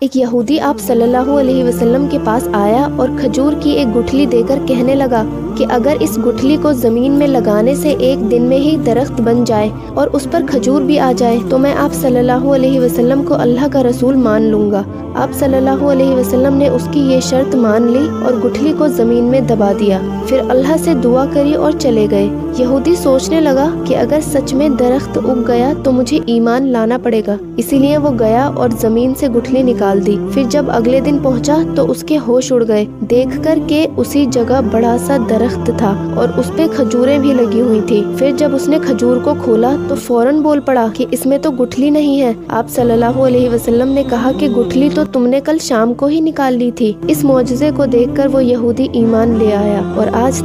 एक यहूदी आप सल्लल्लाहु अलैहि वसल्लम के पास आया और खजूर की एक गुठली देकर कहने लगा कि अगर इस गुठली को ज़मीन में लगाने से एक दिन में ही दरख्त बन जाए और उस पर खजूर भी आ जाए तो मैं आप सल्लल्लाहु अलैहि वसल्लम को अल्लाह का रसूल मान लूँगा। आप सल्लल्लाहु अलैहि वसल्लम ने उसकी ये शर्त मान ली और गुठली को ज़मीन में दबा दिया। फिर अल्लाह से दुआ करी और चले गए। यहूदी सोचने लगा कि अगर सच में दरख्त उग गया तो मुझे ईमान लाना पड़ेगा, इसीलिए वो गया और ज़मीन से गुठली निकाल दी। फिर जब अगले दिन पहुंचा तो उसके होश उड़ गए, देखकर के उसी जगह बड़ा सा दरख्त था और उस पे खजूरें भी लगी हुई थी। फिर जब उसने खजूर को खोला तो फौरन बोल पड़ा कि इसमें तो गुठली नहीं है। आप सल्लल्लाहु अलैहि वसल्लम ने कहा कि गुठली तो तुमने कल शाम को ही निकाल ली थी। इस मौजज़े को देखकर वो यहूदी ईमान ले आया और आज